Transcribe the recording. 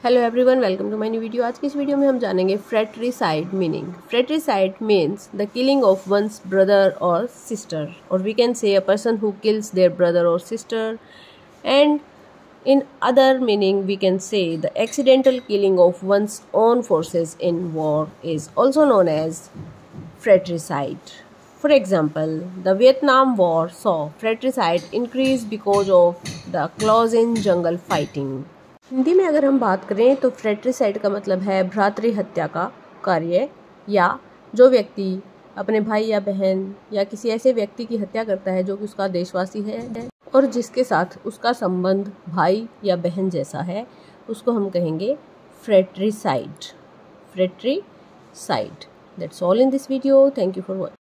Hello everyone, welcome to my new video. आज की इस वीडियो में हम जानेंगे fratricide meaning. Fratricide means the killing of one's brother और सिस्टर, और we can say a person who kills their brother और sister, and in other meaning we can say the accidental killing of one's own forces in war is also known as fratricide. For example, the Vietnam War saw fratricide increase because of the clause in jungle fighting. Hindi में अगर हम बात करें तो फ्रेट्रिसाइड का मतलब है भ्रातृ हत्या का कार्य, या जो व्यक्ति अपने भाई या बहन या किसी ऐसे व्यक्ति की हत्या करता है जो कि उसका देशवासी है और जिसके साथ उसका संबंध भाई या बहन जैसा है, उसको हम कहेंगे fratricide. Fratricide. That's all in this video. Thank you for watching.